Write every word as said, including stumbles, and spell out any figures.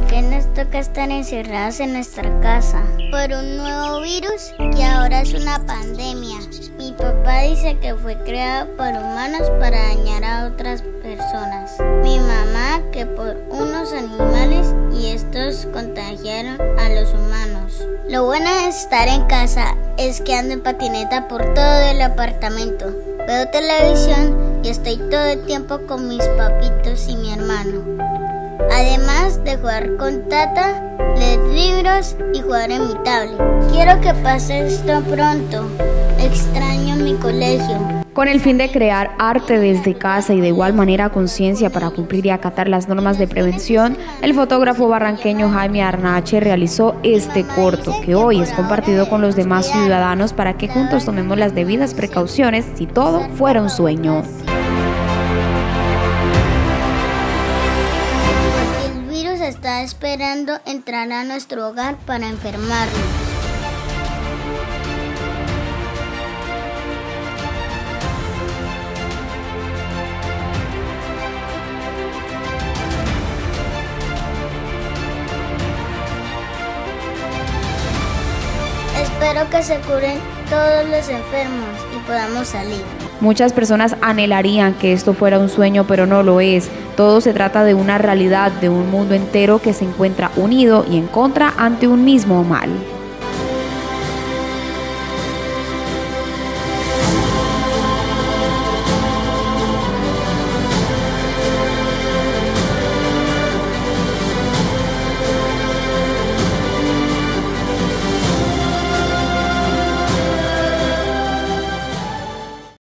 qué nos toca estar encerrados en nuestra casa? Por un nuevo virus que ahora es una pandemia. Mi papá dice que fue creado por humanos para dañar a otras personas. Mi mamá que por unos animales y estos contagiaron a los humanos. Lo bueno de estar en casa es que ando en patineta por todo el apartamento. Veo televisión y estoy todo el tiempo con mis papitos y mi hermano. Además de jugar con Tata, leer libros y jugar en mi tablet. Quiero que pase esto pronto. Extraño mi colegio. Con el fin de crear arte desde casa y de igual manera conciencia para cumplir y acatar las normas de prevención, el fotógrafo barranqueño Jaime Arnache realizó este corto que hoy es compartido con los demás ciudadanos para que juntos tomemos las debidas precauciones si todo fuera un sueño. El virus está esperando entrar a nuestro hogar para enfermarnos. Espero que se curen todos los enfermos y podamos salir. Muchas personas anhelarían que esto fuera un sueño, pero no lo es. Todo se trata de una realidad, de un mundo entero que se encuentra unido y en contra ante un mismo mal.